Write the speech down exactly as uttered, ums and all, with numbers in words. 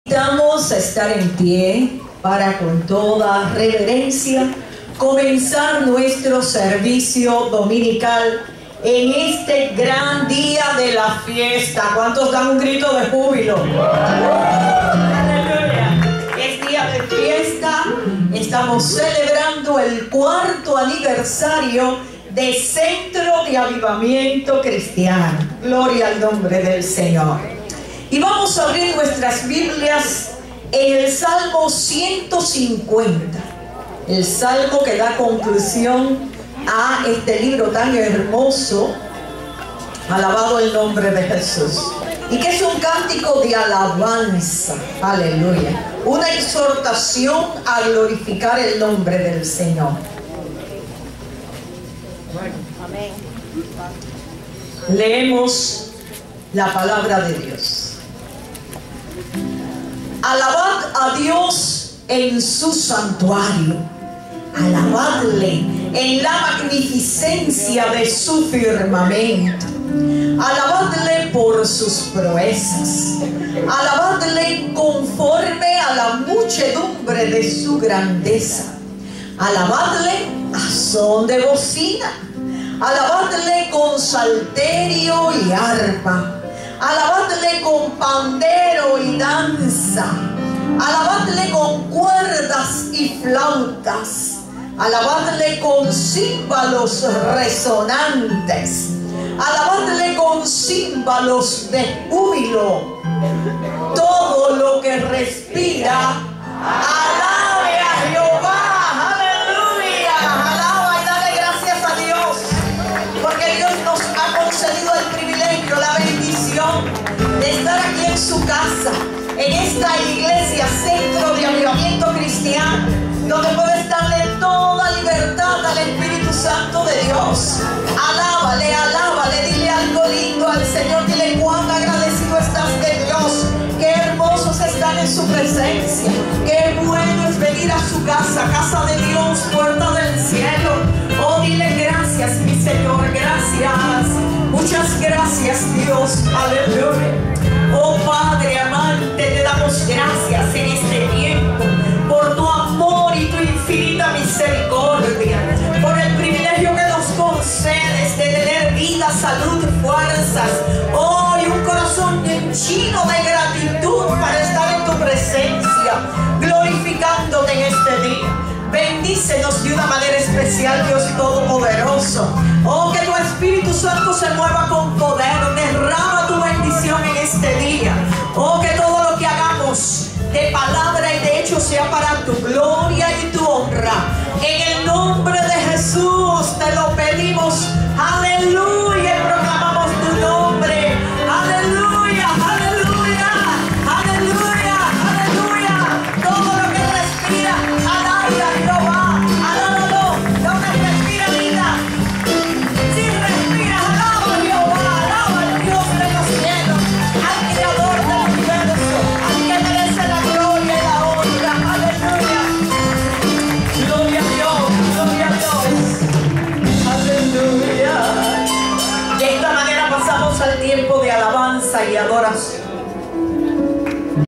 Vamos a estar en pie para, con toda reverencia, comenzar nuestro servicio dominical en este gran día de la fiesta. ¿Cuántos dan un grito de júbilo? ¡Aleluya! Es día de fiesta. Estamos celebrando el cuarto aniversario de Centro de Avivamiento Cristiano. Gloria al nombre del Señor. Y vamos a abrir nuestras Biblias en el Salmo ciento cincuenta, el salmo que da conclusión a este libro tan hermoso, alabado el nombre de Jesús, y que es un cántico de alabanza, aleluya, una exhortación a glorificar el nombre del Señor. Amén. Leemos la palabra de Dios. Alabad a Dios en su santuario, alabadle en la magnificencia de su firmamento, alabadle por sus proezas, alabadle conforme a la muchedumbre de su grandeza, alabadle a son de bocina, alabadle con salterio y arpa, alabadle con pandero y danza, alabadle con cuerdas y flautas, alabadle con címbalos resonantes, alabadle con címbalos de júbilo. Todo lo que respira, alabe a Jehová. Aleluya. Alaba y dale gracias a Dios, porque Dios nos ha concedido el privilegio, la bendición de estar aquí en su casa, en esta iglesia, Centro de Avivamiento Cristiano, donde puedes darle toda libertad al Espíritu Santo de Dios. Alábale, alábale, dile algo lindo al Señor, dile cuán agradecido estás de Dios, qué hermosos están en su presencia, qué bueno es venir a su casa, casa de Dios, puerta del cielo. Oh, dile gracias, mi Señor, gracias, muchas gracias, Dios, aleluya. Oh Padre amante, te damos gracias en este tiempo por tu amor y tu infinita misericordia, por el privilegio que nos concedes de tener vida, salud, fuerzas, oh, y un corazón lleno de gratitud para estar en tu presencia, glorificándote en este día. Bendícenos de una manera especial, Dios Todopoderoso. Oh, que tu Espíritu Santo se mueva con poder, derrama tu bendición en este día. Oh, que todo lo que hagamos de palabra y de hecho sea para tu gloria y tu honra. En el nombre de Jesús te lo pedimos. Aleluya, y proclamamos tu nombre. Aleluya, aleluya, aleluya, aleluya. Todo lo que respira, alaba a Jehová. Alábalo, lo que respira vida. Si respiras, alaba a Jehová, alaba al Dios de los cielos, al Creador del universo, al que merece la gloria y la honra. Aleluya. Gloria a Dios, gloria a Dios. Aleluya. De esta manera pasamos al tiempo de alabanza y adoración.